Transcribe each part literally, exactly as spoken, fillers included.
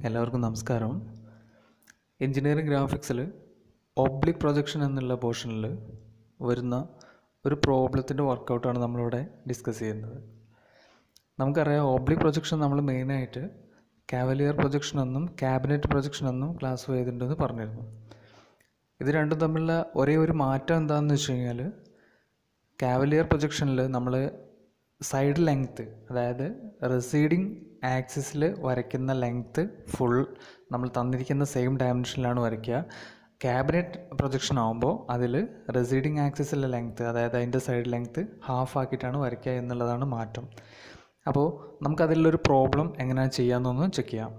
എല്ലാവർക്കും നമസ്കാരം. Engineering ഗ്രാഫിക്സിൽ oblique projection എന്നുള്ള പോർഷനിൽ വരുന്ന ഒരു പ്രോബ്ലത്തിൻ്റെ വർക്കൗട്ടാണ് നമ്മളിവിടെ ഡിസ്കസ് ചെയ്യുന്നത്. നമുക്കറിയാം, ഒബ്ലിക് പ്രൊജക്ഷൻ നമ്മൾ മെയിനായിട്ട് കാവലിയർ പ്രൊജക്ഷൻ എന്നും ക്യാബിനറ്റ് പ്രൊജക്ഷൻ എന്നും ക്ലാസ് ചെയ്തിട്ടുണ്ടെന്ന് പറഞ്ഞിരുന്നു. ഇത് രണ്ടും തമ്മിലുള്ള ഒരേ ഒരു മാറ്റം എന്താണെന്ന് വെച്ച് കഴിഞ്ഞാൽ, കാവലിയർ പ്രൊജക്ഷനിൽ നമ്മൾ സൈഡ് ലെങ്ത്ത്, അതായത് റെസീഡിങ് ആക്സിസിൽ വരയ്ക്കുന്ന ലെങ്ത്ത് ഫുൾ നമ്മൾ തന്നിരിക്കുന്ന സെയിം ഡയമെൻഷനിലാണ് വരയ്ക്കുക. ക്യാബിനറ്റ് പ്രൊജക്ഷൻ ആകുമ്പോൾ അതിൽ റെസീഡിങ് ആക്സിസിലെ ലെങ്ത്ത്, അതായത് അതിൻ്റെ സൈഡ് ലെങ്ത്ത് ഹാഫ് ആക്കിയിട്ടാണ് വരയ്ക്കുക എന്നുള്ളതാണ് മാറ്റം. അപ്പോൾ നമുക്കതിലൊരു പ്രോബ്ലം എങ്ങനെയാണ് ചെയ്യാമെന്നൊന്ന് ചെക്ക് ചെയ്യാം.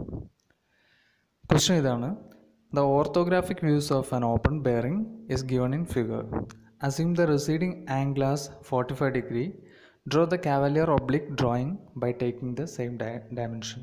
ക്വസ്റ്റ്യൻ ഇതാണ്: the orthographic views of an open bearing is given in figure. Assume the receding angle as forty five degree. Draw the cavalier oblique drawing by taking the same di dimension.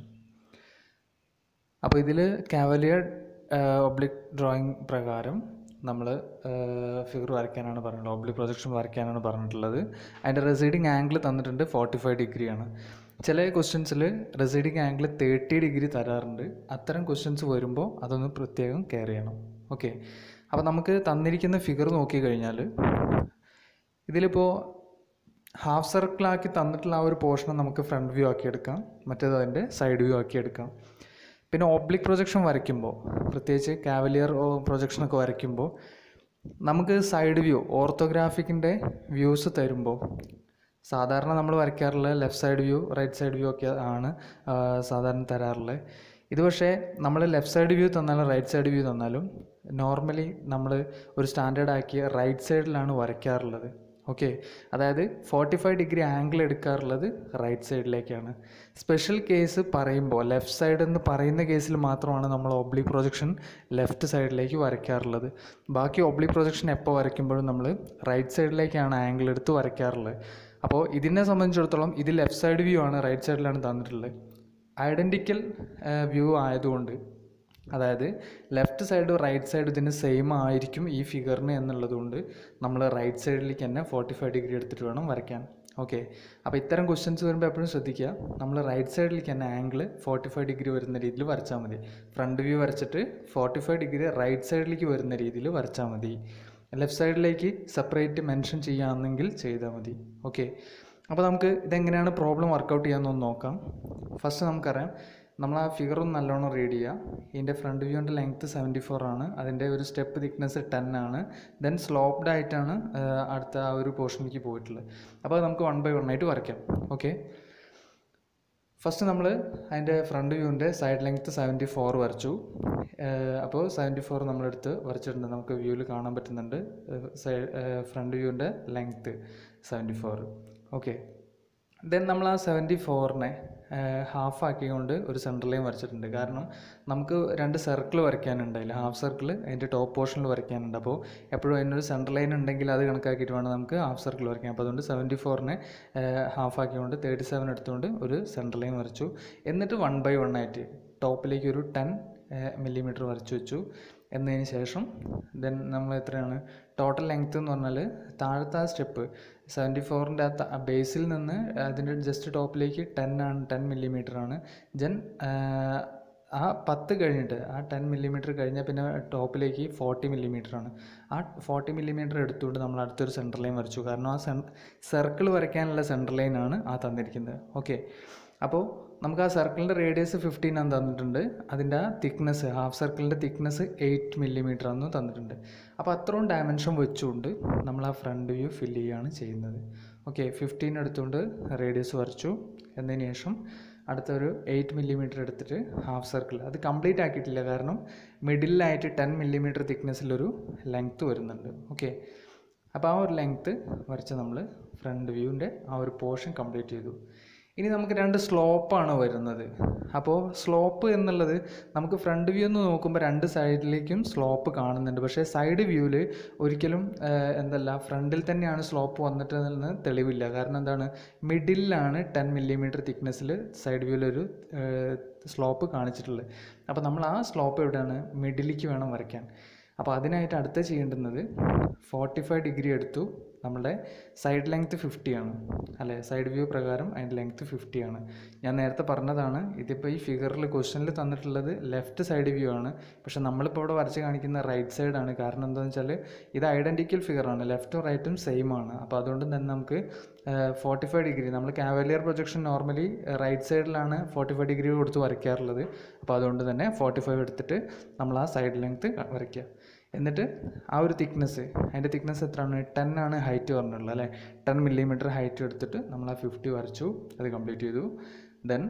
അപ്പോൾ ഇതിൽ Cavalier oblique drawing പ്രകാരം നമ്മൾ figure വരയ്ക്കാനാണ് പറഞ്ഞിട്ടുള്ളത്, oblique projection വരയ്ക്കാനാണ് പറഞ്ഞിട്ടുള്ളത്. അതിൻ്റെ receding angle തന്നിട്ടുണ്ട് forty five ഡിഗ്രിയാണ്. ചില ക്വസ്റ്റ്യൻസിൽ റെസീഡിങ് ആംഗിൾ തേർട്ടി ഡിഗ്രി തരാറുണ്ട്. അത്തരം ക്വസ്റ്റ്യൻസ് വരുമ്പോൾ അതൊന്ന് പ്രത്യേകം കെയർ ചെയ്യണം. ഓക്കെ, അപ്പോൾ നമുക്ക് തന്നിരിക്കുന്ന ഫിഗർ നോക്കിക്കഴിഞ്ഞാൽ ഇതിലിപ്പോൾ ഹാഫ് സർക്കിളാക്കി തന്നിട്ടുള്ള ആ ഒരു പോർഷൻ നമുക്ക് ഫ്രണ്ട് വ്യൂ ആക്കി എടുക്കാം, മറ്റേത് അതിൻ്റെ സൈഡ് വ്യൂ ആക്കി എടുക്കാം. പിന്നെ ഒബ്ലിക് പ്രൊജക്ഷൻ വരയ്ക്കുമ്പോൾ, പ്രത്യേകിച്ച് കാവലിയർ പ്രൊജക്ഷനൊക്കെ വരയ്ക്കുമ്പോൾ നമുക്ക് സൈഡ് വ്യൂ, ഓർത്തോഗ്രാഫിക്കിൻ്റെ വ്യൂസ് തരുമ്പോൾ സാധാരണ നമ്മൾ വരയ്ക്കാറുള്ള left side view, right side view ഒക്കെ ആണ് സാധാരണ തരാറുള്ളത്. ഇത് പക്ഷേ നമ്മൾ ലെഫ്റ്റ് സൈഡ് വ്യൂ തന്നാലും റൈറ്റ് സൈഡ് വ്യൂ തന്നാലും നോർമലി നമ്മൾ ഒരു സ്റ്റാൻഡേർഡ് ആക്കിയ റൈറ്റ് സൈഡിലാണ് വരയ്ക്കാറുള്ളത്. ഓക്കെ, അതായത് ഫോർട്ടി ഫൈവ് ഡിഗ്രി ആംഗിൾ എടുക്കാറുള്ളത് റൈറ്റ് സൈഡിലേക്കാണ്. സ്പെഷ്യൽ കേസ് പറയുമ്പോൾ ലെഫ്റ്റ് സൈഡ് എന്ന് പറയുന്ന കേസിൽ മാത്രമാണ് നമ്മൾ ഒബ്ലിക് പ്രൊജക്ഷൻ ലെഫ്റ്റ് സൈഡിലേക്ക് വരയ്ക്കാറുള്ളത്. ബാക്കി ഒബ്ലിക് പ്രൊജക്ഷൻ എപ്പോൾ വരയ്ക്കുമ്പോഴും നമ്മൾ റൈറ്റ് സൈഡിലേക്കാണ് ആംഗിൾ എടുത്ത് വരയ്ക്കാറുള്ളത്. അപ്പോൾ ഇതിനെ സംബന്ധിച്ചിടത്തോളം ഇത് ലെഫ്റ്റ് സൈഡ് വ്യൂ ആണ്, റൈറ്റ് സൈഡിലാണ് തന്നിട്ടുള്ളത്. ഐഡൻറ്റിക്കൽ വ്യൂ ആയതുകൊണ്ട്, അതായത് ലെഫ്റ്റ് സൈഡ് റൈറ്റ് സൈഡ് ഇതിന് സെയിം ആയിരിക്കും ഈ ഫിഗറിന് എന്നുള്ളതുകൊണ്ട് നമ്മൾ റൈറ്റ് സൈഡിലേക്ക് തന്നെ ഫോർട്ടി ഫൈവ് ഡിഗ്രി എടുത്തിട്ട് വേണം വരയ്ക്കാൻ. ഓക്കെ, അപ്പോൾ ഇത്തരം ക്വസ്റ്റ്യൻസ് വരുമ്പോൾ എപ്പോഴും ശ്രദ്ധിക്കുക, നമ്മൾ റൈറ്റ് സൈഡിലേക്ക് തന്നെ ആംഗിൾ ഫോർട്ടി ഫൈവ് ഡിഗ്രി വരുന്ന രീതിയിൽ വരച്ചാൽ മതി. ഫ്രണ്ട് വ്യൂ വരച്ചിട്ട് ഫോർട്ടി ഫൈവ് ഡിഗ്രി റൈറ്റ് സൈഡിലേക്ക് വരുന്ന രീതിയിൽ വരച്ചാൽ മതി. ലെഫ്റ്റ് സൈഡിലേക്ക് സെപ്പറേറ്റ് മെൻഷൻ ചെയ്യാമെന്നെങ്കിൽ ചെയ്താൽ മതി. ഓക്കെ, അപ്പോൾ നമുക്ക് ഇതെങ്ങനെയാണ് പ്രോബ്ലം വർക്കൗട്ട് ചെയ്യാമെന്നൊന്ന് നോക്കാം. ഫസ്റ്റ് നമുക്കറിയാം, നമ്മൾ ആ ഫിഗറൊന്ന് നല്ലോണം റീഡ് ചെയ്യുക. ഇതിൻ്റെ ഫ്രണ്ട് വ്യൂവിൻ്റെ ലെങ്ത്ത് സെവൻറ്റി ഫോർ ആണ്, അതിൻ്റെ ഒരു സ്റ്റെപ്പ് തിക്നെസ് ടെൻ ആണ്, ദെൻ സ്ലോപ്ഡ് ആയിട്ടാണ് അടുത്ത ആ ഒരു പോർഷനിലേക്ക് പോയിട്ടുള്ളത്. അപ്പോൾ അത് നമുക്ക് വൺ ബൈ വൺ ആയിട്ട് വരയ്ക്കാം. ഓക്കെ, ഫസ്റ്റ് നമ്മൾ അതിൻ്റെ ഫ്രണ്ട് വ്യൂവിൻ്റെ സൈഡ് ലെങ്ത്ത് സെവൻറ്റി ഫോർ വരച്ചു. അപ്പോൾ സെവൻറ്റി ഫോർ നമ്മളെടുത്ത് വരച്ചിട്ടുണ്ട്, നമുക്ക് വ്യൂവിൽ കാണാൻ പറ്റുന്നുണ്ട് സൈഡ് ഫ്രണ്ട് വ്യൂവിൻ്റെ length seventy four. Okay, then നമ്മൾ ആ സെവൻറ്റി ഫോറിനെ ഹാഫ് ആക്കിക്കൊണ്ട് ഒരു സെൻറ്റർ ലൈൻ വരച്ചിട്ടുണ്ട്. കാരണം നമുക്ക് രണ്ട് സർക്കിൾ വരയ്ക്കാനുണ്ട്, അതിൽ ഹാഫ് സർക്കിൾ അതിൻ്റെ ടോപ്പ് പോർഷനിൽ വരയ്ക്കാനുണ്ട്. അപ്പോൾ എപ്പോഴും അതിനൊരു സെൻറ്റർ ലൈൻ ഉണ്ടെങ്കിൽ അത് കണക്കാക്കിയിട്ട് വേണം നമുക്ക് ഹാഫ് സർക്കിൾ വരയ്ക്കാൻ. അപ്പോൾ അതുകൊണ്ട് സെവൻറ്റി ഫോറിനെ ഹാഫ് ആക്കിക്കൊണ്ട് തേർട്ടി സെവൻ എടുത്തുകൊണ്ട് ഒരു സെൻറ്റർ ലൈൻ വരച്ചു. എന്നിട്ട് വൺ ബൈ വൺ ആയിട്ട് ടോപ്പിലേക്ക് ഒരു ടെൻ മില്ലിമീറ്റർ വരച്ചു വെച്ചു. എന്നതിന് ശേഷം ദെൻ നമ്മൾ എത്രയാണ് ടോട്ടൽ ലെങ്ത്ത് എന്ന് പറഞ്ഞാൽ, താഴത്തെ ആ സ്റ്റെപ്പ് സെവൻറ്റി ഫോറിൻ്റെ ആ ബേസിൽ നിന്ന് അതിൻ്റെ ജസ്റ്റ് ടോപ്പിലേക്ക് ടെൻ ആണ്, ടെൻ മില്ലിമീറ്റർ ആണ്. ദെൻ ആ പത്ത് കഴിഞ്ഞിട്ട് ആ ടെൻ മില്ലിമീറ്റർ കഴിഞ്ഞാൽ പിന്നെ ടോപ്പിലേക്ക് ഫോർട്ടി മില്ലിമീറ്റർ ആണ്. ആ ഫോർട്ടി മില്ലിമീറ്റർ എടുത്തുകൊണ്ട് നമ്മൾ അടുത്തൊരു സെൻറ്റർ ലൈൻ വരച്ചു. കാരണം ആ സെ സർക്കിൾ വരയ്ക്കാനുള്ള സെൻറ്റർ ലൈനാണ് ആ തന്നിരിക്കുന്നത്. ഓക്കെ, അപ്പോൾ നമുക്ക് ആ സർക്കിളിൻ്റെ റേഡിയസ് ഫിഫ്റ്റീൻ ആണ് തന്നിട്ടുണ്ട്, അതിൻ്റെ ആ തിക്നെസ്, ഹാഫ് സർക്കിളിൻ്റെ തിക്നെസ് എയ്റ്റ് മില്ലിമീറ്റർ ആണെന്ന് തന്നിട്ടുണ്ട്. അപ്പോൾ അത്രയും ഡയമെൻഷൻ വെച്ചുകൊണ്ട് നമ്മൾ ആ ഫ്രണ്ട് വ്യൂ ഫില്ല് ചെയ്യുകയാണ് ചെയ്യുന്നത്. ഓക്കെ, ഫിഫ്റ്റീൻ എടുത്തുകൊണ്ട് റേഡിയസ് വരച്ചു. എന്നതിന് ശേഷം അടുത്തൊരു എയ്റ്റ് മില്ലിമീറ്റർ എടുത്തിട്ട് ഹാഫ് സർക്കിൾ, അത് കംപ്ലീറ്റ് ആക്കിയിട്ടില്ല കാരണം മിഡിലായിട്ട് ടെൻ മില്ലിമീറ്റർ തിക്നെസ്സിലൊരു ലെങ്ത്ത് വരുന്നുണ്ട്. ഓക്കെ, അപ്പോൾ ആ ഒരു ലെങ്ത്ത് വരച്ച് നമ്മൾ ഫ്രണ്ട് വ്യൂവിൻ്റെ ആ ഒരു പോർഷൻ കംപ്ലീറ്റ് ചെയ്തു. ഇനി നമുക്ക് രണ്ട് സ്ലോപ്പാണ് വരുന്നത്. അപ്പോൾ സ്ലോപ്പ് എന്നുള്ളത് നമുക്ക് ഫ്രണ്ട് വ്യൂ എന്ന് നോക്കുമ്പോൾ രണ്ട് സൈഡിലേക്കും സ്ലോപ്പ് കാണുന്നുണ്ട്. പക്ഷേ സൈഡ് വ്യൂവിൽ ഒരിക്കലും എന്തല്ല ഫ്രണ്ടിൽ തന്നെയാണ് സ്ലോപ്പ് വന്നിട്ടെന്ന് തെളിവില്ല. കാരണം എന്താണ്, മിഡിലാണ് ടെൻ മില്ലിമീറ്റർ തിക്നെസ്സിൽ സൈഡ് വ്യൂവിലൊരു സ്ലോപ്പ് കാണിച്ചിട്ടുള്ളത്. അപ്പോൾ നമ്മൾ ആ സ്ലോപ്പ് എവിടെയാണ്, മിഡിലേക്ക് വേണം വരയ്ക്കാൻ. അപ്പോൾ അതിനായിട്ട് അടുത്ത ചെയ്യേണ്ടുന്നത് ഫോർട്ടി ഫൈവ് ഡിഗ്രി എടുത്തു, നമ്മളുടെ സൈഡ് ലെങ്ത്ത് ഫിഫ്റ്റി ആണ് അല്ലേ, സൈഡ് വ്യൂ പ്രകാരം അതിൻ്റെ ലെങ്ത്ത് ഫിഫ്റ്റി ആണ്. ഞാൻ നേരത്തെ പറഞ്ഞതാണ്, ഇതിപ്പോൾ ഈ ഫിഗറിൽ ക്വസ്റ്റനിൽ തന്നിട്ടുള്ളത് ലെഫ്റ്റ് സൈഡ് വ്യൂ ആണ്, പക്ഷേ നമ്മളിപ്പോൾ ഇവിടെ വരച്ച് കാണിക്കുന്ന റൈറ്റ് സൈഡാണ്. കാരണം എന്താണെന്ന് വെച്ചാൽ ഇത് ഐഡൻറ്റിക്കൽ ഫിഗറാണ്, ലെഫ്റ്റും റൈറ്റും സെയിം ആണ്. അപ്പോൾ അതുകൊണ്ട് തന്നെ നമുക്ക് ഫോർട്ടി ഫൈവ് ഡിഗ്രി, നമ്മൾ കാവലിയർ പ്രൊജക്ഷൻ നോർമലി റൈറ്റ് സൈഡിലാണ് ഫോർട്ടി ഫൈവ് ഡിഗ്രി കൊടുത്ത് വരയ്ക്കാറുള്ളത്. അപ്പോൾ അതുകൊണ്ട് തന്നെ ഫോർട്ടി ഫൈവ് എടുത്തിട്ട് നമ്മൾ ആ സൈഡ് ലെങ്ത്ത് വരയ്ക്കുക. എന്നിട്ട് ആ ഒരു തിക്നെസ്, അതിൻ്റെ തിക്നെസ് എത്രയാണ്, ടെൻ ആണ് ഹൈറ്റ് പറഞ്ഞിട്ടുള്ളത് അല്ലേ. ടെൻ മില്ലിമീറ്റർ ഹൈറ്റ് എടുത്തിട്ട് നമ്മൾ ആ ഫിഫ്റ്റി വരച്ചു, അത് കംപ്ലീറ്റ് ചെയ്തു. ദെൻ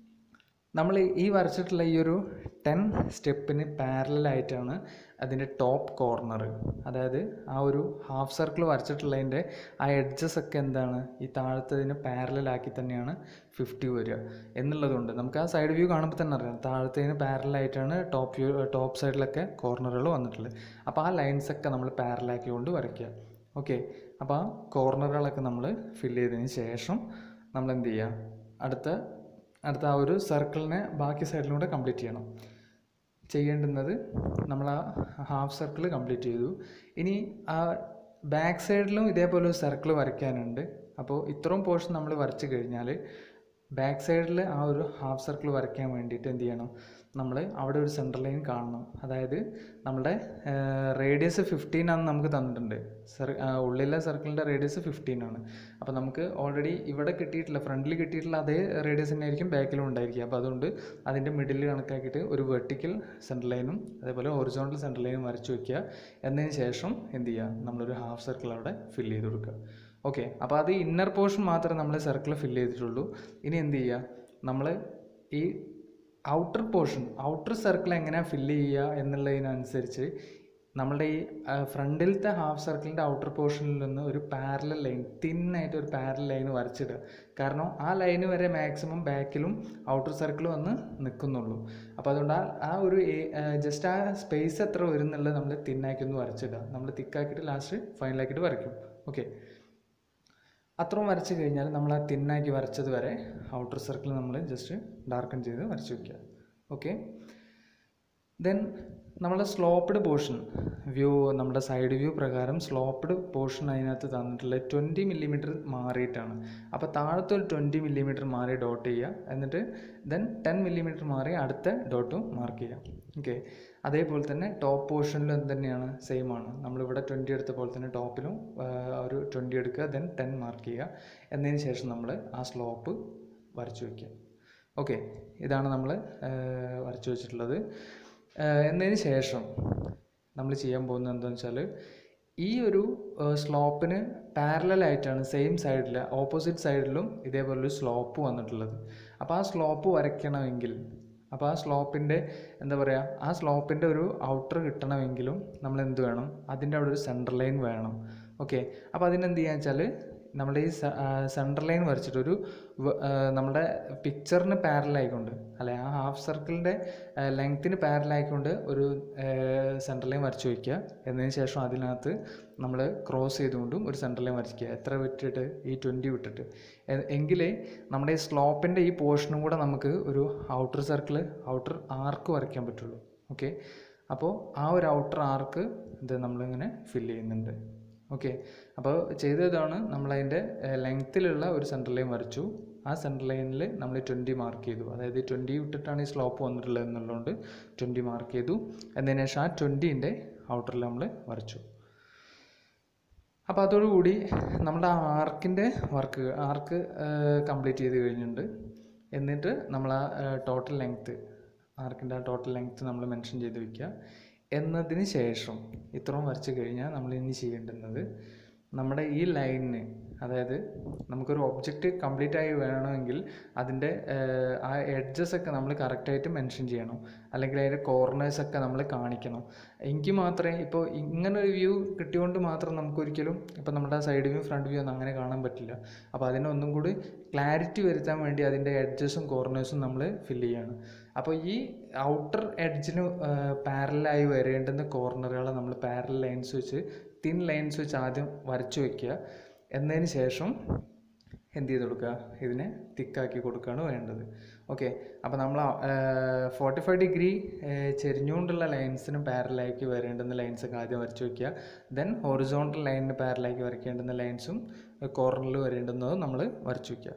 നമ്മൾ ഈ വരച്ചിട്ടുള്ള ഈ ഒരു ടെൻ സ്റ്റെപ്പിന് പാരലായിട്ടാണ് അതിൻ്റെ ടോപ്പ് കോർണർ, അതായത് ആ ഒരു ഹാഫ് സർക്കിൾ വരച്ചിട്ടുള്ളതിൻ്റെ ആ എഡ്ജസ് ഒക്കെ എന്താണ്, ഈ താഴത്തതിന് പാരലാക്കി തന്നെയാണ് ഫിഫ്റ്റി വരിക എന്നുള്ളതുകൊണ്ട് നമുക്ക് ആ സൈഡ് വ്യൂ കാണുമ്പോൾ തന്നെ അറിയാം താഴത്തതിന് പാരലായിട്ടാണ് ടോപ്പ് വ്യൂ ടോപ്പ് സൈഡിലൊക്കെ കോർണറുകൾ വന്നിട്ടുള്ളത്. അപ്പോൾ ആ ലൈൻസൊക്കെ നമ്മൾ പാരലാക്കി കൊണ്ട് വരയ്ക്കുക. ഓക്കെ, അപ്പോൾ ആ കോർണറുകളൊക്കെ നമ്മൾ ഫില്ല് ചെയ്തതിന് ശേഷം നമ്മൾ എന്ത് ചെയ്യുക, അടുത്ത അടുത്ത ആ ഒരു സർക്കിളിനെ ബാക്കി സൈഡിലൂടെ കംപ്ലീറ്റ് ചെയ്യണം. ചെയ്യേണ്ടുന്നത് നമ്മൾ ആ ഹാഫ് സർക്കിൾ കംപ്ലീറ്റ് ചെയ്തു. ഇനി ആ ബാക്ക് സൈഡിലും ഇതേപോലെ ഒരു സർക്കിൾ വരയ്ക്കാനുണ്ട്. അപ്പോൾ ഇത്രയും പോർഷൻ നമ്മൾ വരച്ച് കഴിഞ്ഞാൽ ബാക്ക് സൈഡിൽ ആ ഒരു ഹാഫ് സർക്കിൾ വരയ്ക്കാൻ വേണ്ടിയിട്ട് എന്ത് ചെയ്യണം, നമ്മൾ അവിടെ ഒരു സെൻറ്റർ ലൈൻ കാണണം. അതായത് നമ്മുടെ റേഡിയസ് ഫിഫ്റ്റീൻ ആണെന്ന് നമുക്ക് തന്നിട്ടുണ്ട്, സർ ഉള്ളിലെ സർക്കിളിൻ്റെ റേഡിയസ് ഫിഫ്റ്റീൻ ആണ്. അപ്പോൾ നമുക്ക് ഓൾറെഡി ഇവിടെ കിട്ടിയിട്ടില്ല, ഫ്രണ്ടിൽ കിട്ടിയിട്ടുള്ള അതേ റേഡിയസ് തന്നെ ആയിരിക്കും ബാക്കിലും ഉണ്ടായിരിക്കുക. അപ്പോൾ അതുകൊണ്ട് അതിൻ്റെ മിഡിൽ കണക്കാക്കിയിട്ട് ഒരു വെർട്ടിക്കൽ സെൻറ്റർ ലൈനും അതേപോലെ ഹൊറിസോണ്ടൽ സെൻറ്റർ ലൈനും വരച്ച് വയ്ക്കുക. എന്നതിന് ശേഷം എന്ത് ചെയ്യുക, നമ്മളൊരു ഹാഫ് സർക്കിൾ അവിടെ ഫില്ല് ചെയ്ത് കൊടുക്കുക. ഓക്കെ, അപ്പോൾ അത് ഇന്നർ പോർഷൻ മാത്രമേ നമ്മൾ സർക്കിൾ ഫില്ല് ചെയ്തിട്ടുള്ളൂ. ഇനി എന്ത് ചെയ്യുക, നമ്മൾ ഈ ഔട്ടർ പോർഷൻ ഔട്ടർ സർക്കിൾ എങ്ങനെയാണ് ഫില്ല് ചെയ്യുക എന്നുള്ളതിനനുസരിച്ച് നമ്മളുടെ ഈ ഫ്രണ്ടിലത്തെ ഹാഫ് സർക്കിളിൻ്റെ ഔട്ടർ പോർഷനിൽ നിന്ന് ഒരു പാരലൽ ലൈൻ, തിന്നായിട്ട് ഒരു പാരലൽ ലൈൻ വരച്ചിടുക. കാരണം ആ ലൈന് വരെ മാക്സിമം ബാക്കിലും ഔട്ടർ സർക്കിൾ വന്ന് നിൽക്കുന്നുള്ളൂ. അപ്പോൾ അതുകൊണ്ട് ആ ആ ഒരു ജസ്റ്റ് ആ സ്പേസ് എത്ര വരുന്നുള്ളത് നമ്മൾ തിന്നാക്കി ഒന്ന് വരച്ചിടുക. നമ്മൾ തിക്കാക്കിയിട്ട് ലാസ്റ്റ് ഫൈനലാക്കിയിട്ട് വരയ്ക്കും. ഓക്കെ, അത്രയും വരച്ച് കഴിഞ്ഞാൽ നമ്മൾ ആ തിന്നാക്കി വരച്ചത് വരെ ഔട്ടർ സർക്കിൾ നമ്മൾ ജസ്റ്റ് ഡാർക്കൺ ചെയ്ത് വരച്ച് വയ്ക്കുക. ഓക്കെ, ദെൻ നമ്മുടെ സ്ലോപ്പ്ഡ് പോർഷൻ വ്യൂ, നമ്മുടെ സൈഡ് വ്യൂ പ്രകാരം സ്ലോപ്പ്ഡ് പോർഷൻ അതിനകത്ത് തന്നിട്ടുള്ളത് ട്വൻറ്റി മില്ലിമീറ്റർ മാറിയിട്ടാണ്. അപ്പോൾ താഴത്തെ ഒരു ട്വൻറ്റി മില്ലിമീറ്റർ മാറി ഡോട്ട് ചെയ്യുക. എന്നിട്ട് ദെൻ ടെൻ മില്ലിമീറ്റർ മാറി അടുത്ത ഡോട്ടും മാർക്ക് ചെയ്യാം. ഓക്കെ, അതേപോലെ തന്നെ ടോപ്പ് പോർഷനിലും തന്നെയാണ്, സെയിം ആണ്. നമ്മളിവിടെ ട്വൻറ്റി എടുത്ത പോലെ തന്നെ ടോപ്പിലും ഒരു ട്വൻറ്റി എടുക്കുക, ദെൻ ടെൻ മാർക്ക് ചെയ്യുക. എന്നതിന് ശേഷം നമ്മൾ ആ സ്ലോപ്പ് വരച്ചു വയ്ക്കുക. ഓക്കെ, ഇതാണ് നമ്മൾ വരച്ചു വെച്ചിട്ടുള്ളത്. എന്നതിന് ശേഷം നമ്മൾ ചെയ്യാൻ പോകുന്നത് എന്താണെന്ന് വെച്ചാൽ ഈ ഒരു സ്ലോപ്പിന് പാരലായിട്ടാണ് സെയിം സൈഡിൽ ഓപ്പോസിറ്റ് സൈഡിലും ഇതേപോലൊരു സ്ലോപ്പ് വന്നിട്ടുള്ളത്. അപ്പോൾ ആ സ്ലോപ്പ് വരയ്ക്കണമെങ്കിൽ, അപ്പോൾ ആ സ്ലോപ്പിൻ്റെ എന്താ പറയുക, ആ സ്ലോപ്പിൻ്റെ ഒരു ഔട്ടർ കിട്ടണമെങ്കിലും നമ്മൾ എന്ത് വേണം, അതിൻ്റെ അവിടെ ഒരു സെൻറ്റർ ലൈൻ വേണം. ഓക്കെ, അപ്പോൾ അതിനെന്ത് ചെയ്യാന്ന് വെച്ചാൽ നമ്മൾ ഈ സെൻറ്റർ ലൈൻ വരച്ചിട്ടൊരു നമ്മുടെ പിക്ചറിന് പാരലായിക്കൊണ്ട് അല്ലെ ആ ഹാഫ് സർക്കിളിൻ്റെ ലെങ്ത്തിന് പാരലായിക്കൊണ്ട് ഒരു സെൻറ്റർ ലൈൻ വരച്ച് വയ്ക്കുക. എന്നതിന് ശേഷം അതിനകത്ത് നമ്മൾ ക്രോസ് ചെയ്തുകൊണ്ടും ഒരു സെൻറ്റർ ലൈൻ വരയ്ക്കുക. എത്ര വിട്ടിട്ട്, ഈ ട്വൻറ്റി വിട്ടിട്ട്. എങ്കിലേ നമ്മുടെ ഈ സ്ലോപ്പിൻ്റെ ഈ പോർഷനും കൂടെ നമുക്ക് ഒരു ഔട്ടർ സർക്കിൾ, ഔട്ടർ ആർക്ക് വരയ്ക്കാൻ പറ്റുള്ളൂ. ഓക്കെ, അപ്പോൾ ആ ഒരു ഔട്ടർ ആർക്ക് ഇത് നമ്മളിങ്ങനെ ഫില്ല് ചെയ്യുന്നുണ്ട്. ഓക്കെ, അപ്പോൾ ചെയ്തതാണ് നമ്മളതിൻ്റെ ലെങ്ത്തിലുള്ള ഒരു സെൻറ്റർ ലൈൻ വരച്ചു. ആ സെൻറ്റർ ലൈനിൽ നമ്മൾ ട്വൻറ്റി മാർക്ക് ചെയ്തു. അതായത് ട്വൻറ്റി വിട്ടിട്ടാണ് ഈ സ്ലോപ്പ് വന്നിട്ടുള്ളത് എന്നുള്ളതുകൊണ്ട് ട്വൻറ്റി മാർക്ക് ചെയ്തു. എന്നതിന് ശേഷം ആ ട്വൻറ്റീൻ്റെ ഔട്ടറിൽ നമ്മൾ വരച്ചു. അപ്പോൾ അതോടുകൂടി നമ്മുടെ ആ ആർക്കിൻ്റെ വർക്ക് ആർക്ക് കംപ്ലീറ്റ് ചെയ്ത് കഴിഞ്ഞിട്ടുണ്ട്. എന്നിട്ട് നമ്മൾ ആ ടോട്ടൽ ലെങ്ത്ത്, ആർക്കിൻ്റെ ആ ടോട്ടൽ ലെങ്ത്ത് നമ്മൾ മെൻഷൻ ചെയ്ത് വയ്ക്കുക. എന്നതിന് ശേഷം ഇത്രയും വരച്ച് കഴിഞ്ഞാൽ നമ്മൾ ഇനി ചെയ്യേണ്ടുന്നത് നമ്മുടെ ഈ ലൈനിന്, അതായത് നമുക്കൊരു ഒബ്ജക്റ്റ് കംപ്ലീറ്റ് ആയി വേണമെങ്കിൽ അതിൻ്റെ ആ എഡ്ജസൊക്കെ നമ്മൾ കറക്റ്റായിട്ട് മെൻഷൻ ചെയ്യണം, അല്ലെങ്കിൽ അതിൻ്റെ കോർണേഴ്സൊക്കെ നമ്മൾ കാണിക്കണം. എങ്കിൽ മാത്രമേ, ഇപ്പോൾ ഇങ്ങനൊരു വ്യൂ കിട്ടിയോണ്ട് മാത്രം നമുക്കൊരിക്കലും ഇപ്പോൾ നമ്മുടെ സൈഡ് വ്യൂ ഫ്രണ്ട് വ്യൂ ഒന്നും അങ്ങനെ കാണാൻ പറ്റില്ല. അപ്പോൾ അതിനൊന്നും കൂടി ക്ലാരിറ്റി വരുത്താൻ വേണ്ടി അതിൻ്റെ എഡ്ജസും കോർണേഴ്സും നമ്മൾ ഫില്ല് ചെയ്യാണ്. അപ്പോൾ ഈ ഔട്ടർ എഡ്ജിന് പാരലായി വരേണ്ടുന്ന കോർണറുകളെ നമ്മൾ പാരൽ ലൈൻസ് വെച്ച്, തിൻ ലൈൻസ് വെച്ച് ആദ്യം വരച്ചു വയ്ക്കുക. എന്നതിന് ശേഷം എന്ത് ചെയ്ത് കൊടുക്കുക, ഇതിനെ തിക്കാക്കി കൊടുക്കുകയാണ് വേണ്ടത്. ഓക്കെ, അപ്പോൾ നമ്മൾ ഫോർട്ടി ഫൈവ് ഡിഗ്രി ചെരിഞ്ഞുകൊണ്ടുള്ള ലൈൻസിന് പാരലാക്കി വരേണ്ടുന്ന ലൈൻസൊക്കെ ആദ്യം വരച്ച് വയ്ക്കുക. ദെൻ ഹൊറിസോണ്ടൽ ലൈനിന് പാരലാക്കി വരയ്ക്കേണ്ടുന്ന ലൈൻസും കോർണറിൽ വരേണ്ടുന്നതും നമ്മൾ വരച്ച് വയ്ക്കുക.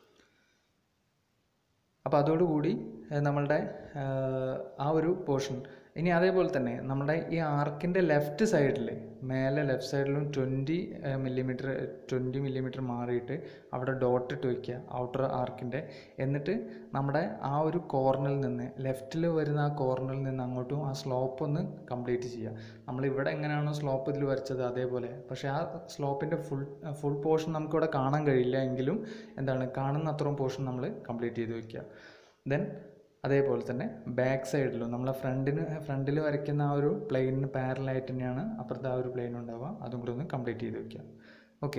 അപ്പോൾ അതോടുകൂടി നമ്മളുടെ ആ ഒരു പോർഷൻ ഇനി അതേപോലെ തന്നെ നമ്മുടെ ഈ ആർക്കിൻ്റെ ലെഫ്റ്റ് സൈഡിൽ മേലെ ലെഫ്റ്റ് സൈഡിലും ട്വൻറ്റി മില്ലിമീറ്റർ ട്വൻറ്റി മില്ലിമീറ്റർ മാറിയിട്ട് അവിടെ ഡോട്ട് ഇട്ട് വയ്ക്കുക ഔട്ടർ ആർക്കിൻ്റെ. എന്നിട്ട് നമ്മുടെ ആ ഒരു കോർണറിൽ നിന്ന് ലെഫ്റ്റിൽ വരുന്ന ആ കോർണറിൽ നിന്ന് അങ്ങോട്ടും ആ സ്ലോപ്പ് ഒന്ന് കംപ്ലീറ്റ് ചെയ്യുക. നമ്മളിവിടെ എങ്ങനെയാണോ സ്ലോപ്പ് ഇതിൽ വരച്ചത് അതേപോലെ, പക്ഷേ ആ സ്ലോപ്പിൻ്റെ ഫുൾ ഫുൾ പോർഷൻ നമുക്കിവിടെ കാണാൻ കഴിയില്ല എങ്കിലും എന്താണ് കാണുന്ന അത്രയും പോർഷൻ നമ്മൾ കംപ്ലീറ്റ് ചെയ്ത് വയ്ക്കുക. ദെൻ അതേപോലെ തന്നെ ബാക്ക് സൈഡിലും നമ്മളെ ഫ്രണ്ടിന് ഫ്രണ്ടിൽ വരയ്ക്കുന്ന ആ ഒരു പ്ലെയിനിന് പാരലായിട്ട് തന്നെയാണ് അപ്പുറത്തെ ആ ഒരു പ്ലെയിൻ ഉണ്ടാവുക, അതും കൂടെ ഒന്ന് കംപ്ലീറ്റ് ചെയ്ത് വയ്ക്കുക. ഓക്കെ,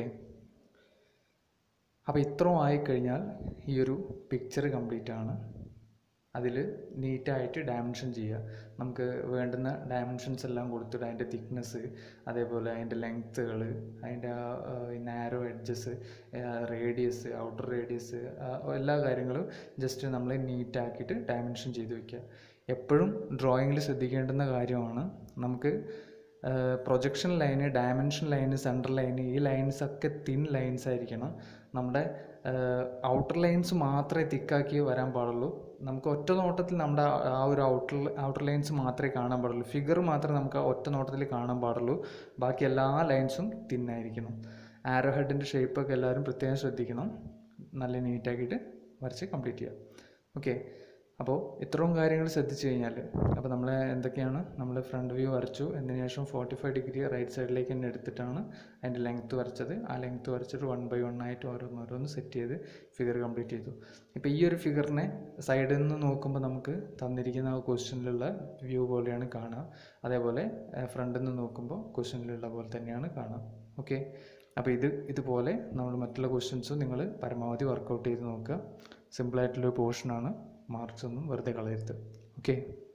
അപ്പോൾ ഇത്രയും ആയിക്കഴിഞ്ഞാൽ ഈ ഒരു പിക്ചർ കംപ്ലീറ്റ് ആണ്. അതിൽ നീറ്റായിട്ട് ഡയമെൻഷൻ ചെയ്യുക. നമുക്ക് വേണ്ടുന്ന ഡയമെൻഷൻസ് എല്ലാം കൊടുത്തിട്ട് അതിൻ്റെ തിക്നെസ്, അതേപോലെ അതിൻ്റെ ലെങ്ത്തുകൾ, അതിൻ്റെ narrow edges, radius, outer radius, എല്ലാ കാര്യങ്ങളും ജസ്റ്റ് നമ്മൾ നീറ്റാക്കിയിട്ട് ഡയമെൻഷൻ ചെയ്ത് വയ്ക്കുക. എപ്പോഴും ഡ്രോയിങ്ങിൽ ശ്രദ്ധിക്കേണ്ടുന്ന കാര്യമാണ്, നമുക്ക് projection line, dimension line, central line, ഈ ലൈൻസൊക്കെ തിൻ ലൈൻസ് ആയിരിക്കണം. നമ്മുടെ ഔട്ടർ ലൈൻസ് മാത്രമേ തിക്കാക്കി വരാൻ പാടുള്ളൂ. നമുക്ക് ഒറ്റ നോട്ടത്തിൽ നമ്മുടെ ആ ഒരു ഔട്ടർ ഔട്ടർ ലൈൻസ് മാത്രമേ കാണാൻ പാടുള്ളൂ. ഫിഗർ മാത്രമേ നമുക്ക് ഒറ്റ നോട്ടത്തിൽ കാണാൻ പാടുള്ളൂ. ബാക്കി എല്ലാ ലൈൻസും തിന്നായിരിക്കണം. ആരോ ഹെഡിൻ്റെ ഷേപ്പൊക്കെ എല്ലാവരും പ്രത്യേകം ശ്രദ്ധിക്കണം. നല്ല നീറ്റാക്കിയിട്ട് വരച്ച് കംപ്ലീറ്റ് ചെയ്യാം. ഓക്കെ, അപ്പോൾ ഇത്രയും കാര്യങ്ങൾ ശ്രദ്ധിച്ചു കഴിഞ്ഞാൽ അപ്പോൾ നമ്മൾ എന്തൊക്കെയാണ് നമ്മൾ ഫ്രണ്ട് വ്യൂ വരച്ചു, എന്നതിന് ശേഷം ഫോർട്ടി ഫൈവ് ഡിഗ്രി റൈറ്റ് സൈഡിലേക്ക് തന്നെ എടുത്തിട്ടാണ് അതിൻ്റെ ലെങ്ത്ത് വരച്ചത്. ആ ലെങ്ത്ത് വരച്ചിട്ട് വൺ ബൈ വൺ ആയിട്ട് ഓരോന്നോരോന്ന് സെറ്റ് ചെയ്ത് ഫിഗർ കംപ്ലീറ്റ് ചെയ്തു. ഇപ്പോൾ ഈ ഒരു ഫിഗറിനെ സൈഡിൽ നിന്ന് നോക്കുമ്പോൾ നമുക്ക് തന്നിരിക്കുന്ന ആ ക്വസ്റ്റ്യനിലുള്ള വ്യൂ പോലെയാണ് കാണുക. അതേപോലെ ഫ്രണ്ടിൽ നിന്ന് നോക്കുമ്പോൾ ക്വസ്റ്റ്യനിലുള്ള പോലെ തന്നെയാണ് കാണുക. ഓക്കെ, അപ്പോൾ ഇത് ഇതുപോലെ നമ്മൾ മറ്റുള്ള ക്വസ്റ്റ്യൻസും നിങ്ങൾ പരമാവധി വർക്കൗട്ട് ചെയ്ത് നോക്കുക. സിമ്പിളായിട്ടുള്ളൊരു പോർഷനാണ്, മാർക്സ് ഒന്നും വെറുതെ കളയരുത്. ഓക്കെ.